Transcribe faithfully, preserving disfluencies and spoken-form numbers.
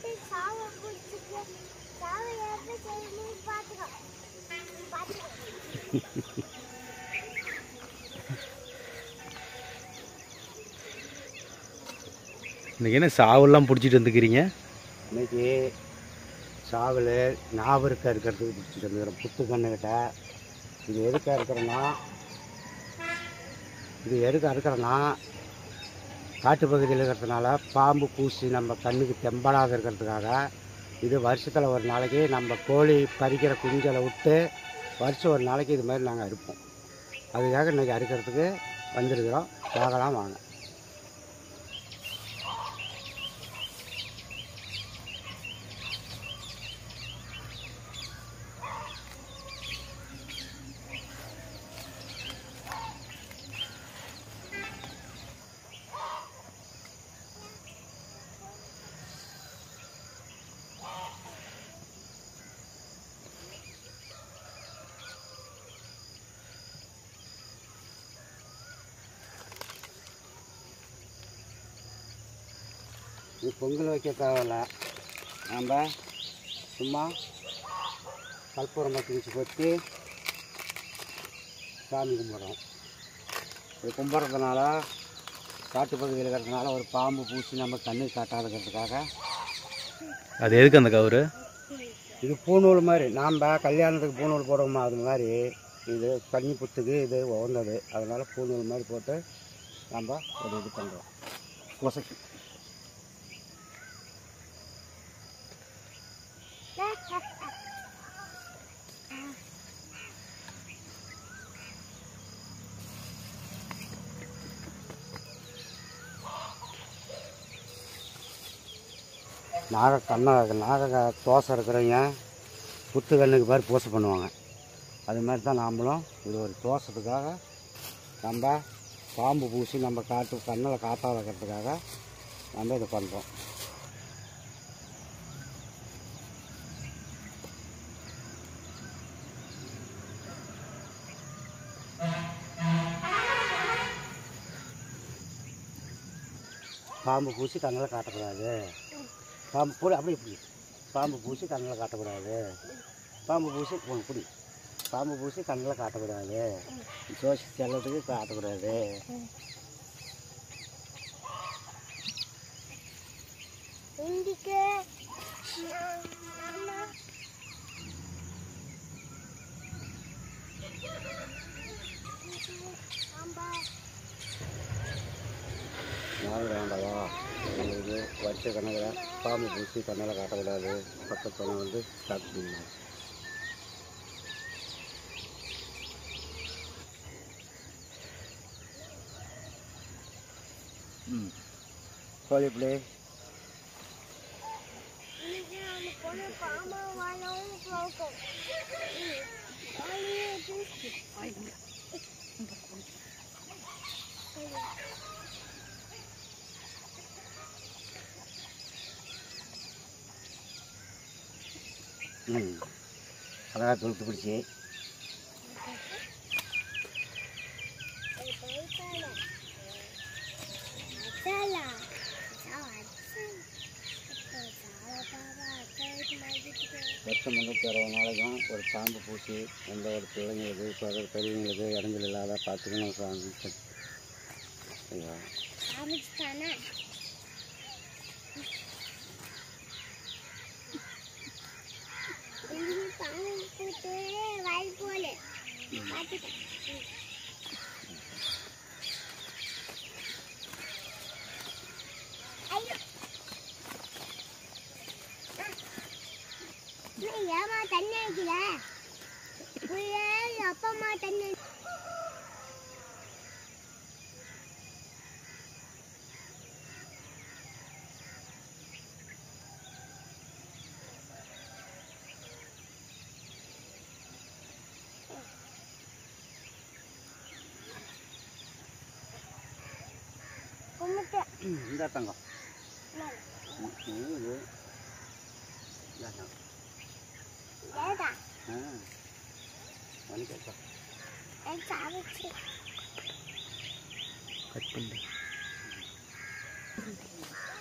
இன்னைக்கு என்ன சாவெல்லாம் பிடிச்சிட்டு வந்துக்கிறீங்க? இன்னைக்கு சாவல் ஞாபகம் இருக்கிறதுக்கு பிடிச்சிட்டு வந்துக்கிறோம். புத்து கண்ணுக்கிட்ட இது எதுக்காக இருக்கிறேன்னா இது எதுக்காக இருக்கிறேன்னா காட்டு பகுதியில் இருக்கிறதுனால பாம்பு பூசி நம்ம கண்ணுக்கு தெம்படாத இருக்கிறதுக்காக. இது வருஷத்தில் ஒரு நாளைக்கு நம்ம கோழி பறிக்கிற குஞ்சலை விட்டு வருஷம் ஒரு நாளைக்கு இது மாதிரி நாங்கள் அறுப்போம். அதுக்காக இன்றைக்கி அறுக்கிறதுக்கு வந்துருக்கிறோம். பார்க்கலாம் வாங்க. இது பொங்கல் வைக்க தேவையில்ல. நம்ம சும்மா கற்பூரம் பற்றி கொத்தி சாமி கும்பிட்றோம். இது கும்பிட்றதுனால காட்டு பகுதியில் இருக்கிறதுனால ஒரு பாம்பு பூசி நம்ம கண்ணு காட்டாதுக்கிறதுக்காக. அது எதுக்கு அந்த கவுரு? இது பூநூல் மாதிரி நாம் கல்யாணத்துக்கு பூநூல் போடுவோமா அது மாதிரி இது கன்னி புத்துக்கு இது உகந்தது. அதனால் பூநூல் மாதிரி போட்டு நம்ம ஒரு இது பண்ணுறோம். கொசைக்கு நாக கண்ணை நாக தோசை இருக்கிறவங்க புத்து கண்ணுக்கு மாதிரி பூசை பண்ணுவாங்க. அது மாதிரி தான் நாமளும் இது ஒரு தோசத்துக்காக நம்ம பாம்பு பூசி நம்ம காட்டு கண்ணில் காட்டாத வைக்கிறதுக்காக நம்ம இதை பண்ணுறோம். பாம்பு பூசி கண்ணில் காட்டக்கூடாது. பாம்பு பூ அப்படி இப்படி பாம்பு பூசி கண்ணில் காட்டக்கூடாது. பாம்பு பூசி பிடி பாம்பு பூசி கண்ணில் காட்டக்கூடாது. சோசி செல்லத்துக்கு காட்டக்கூடாது. நாள் வேண்டாவா எங்களுக்கு வருஷ கணக்கில் பாம்பு பூசி கண்ணில் காட்டக்கூடாது. பக்கத்தில் வந்து ஸ்டார்ட் பண்ணணும். ம் கோழி பிள்ளை ம் அழகாக தொழுத்து பிடிச்சி வருஷம் முன்னூற்றி அறுபது நாளைக்கும் ஒரு பாம்பு பூசி எந்த ஒரு பிள்ளைங்களுக்கு பெரியவங்களுக்கு இடங்கள் இல்லாத பார்த்துக்கணும் சாமி. ஐயா ஏமா தண்ணி அடிக்கல அப்பா அம்மா தண்ணி இந்த தங்கம் கட் பண்ணு.